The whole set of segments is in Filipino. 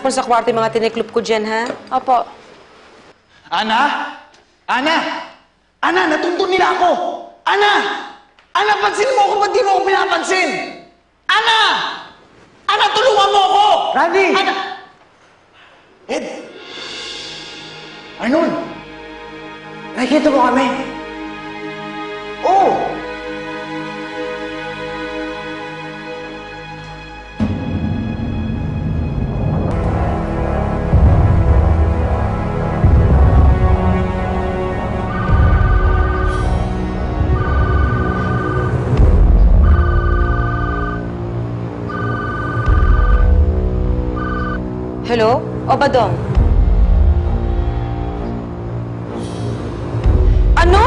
mo sa kwarto yung mga tiniklop ko dyan, ha? Opo. Ana? Ana! Ana, natuntun nila ako! Ana! Ana, pansin mo ako, ba't di mo ako pinapansin? Ana! Ana, tulungan mo ako! Randy! Ana! Ed! Arnold! Nakikita mo kami? Oo! Hello? O Badong? Ano?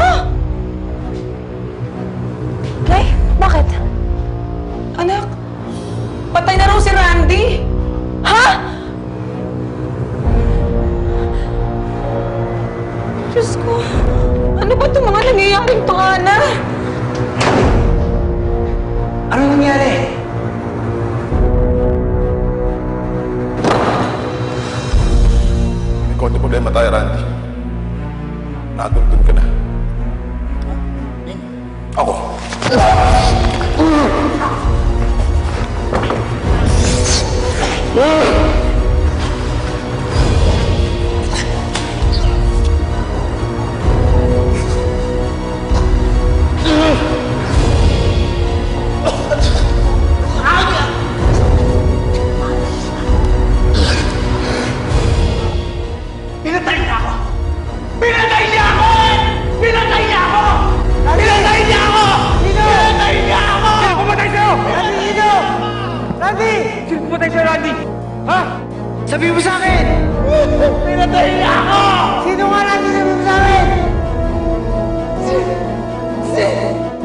Nay, bakit? Anak, patay na raw si Randy. Ha? Diyos ko, Ano ba itong mga nangyayaring to, Ana? Ano nangyari? May konti problema tayo, Randy. Natunton ka na. Ako. Pinatay niya ako! Pinatay niya ako! Pinatay niya ako! Pinatay niya ako! Pinatay niya ako! Sino pumatay sa'yo? Randy, sino? Randy! Sino pumatay sa'yo, Randy? Ha? Sabihin mo sa akin! Pinatay niya ako! Sino nga, Randy? Sabihin mo sa akin!